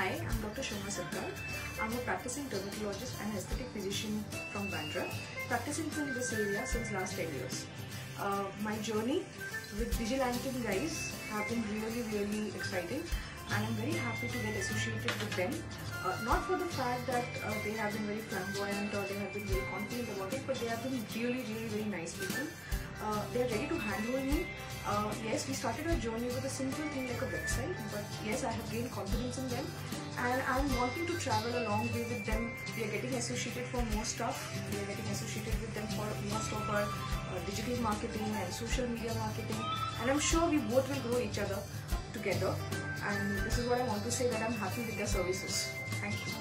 Hi, I'm Dr. Soma Sarkar. I'm a practicing dermatologist and aesthetic physician from Bandra, practicing in this area since last 10 years. My journey with DigiLantern guys have been really exciting, and I'm very happy to get associated with them. Not for the fact that they have been very flamboyant or they have been very confident about it, but they have been really very nice people. They are ready to handle me. Yes, we started our journey with a simple thing like a website, but yes, I have gained confidence in them and I'm wanting to travel a long way with them. We are getting associated for more stuff. We are getting associated with them for most of our digital marketing and social media marketing, and I'm sure we both will grow each other together, and this is what I want to say, that I'm happy with their services. Thank you.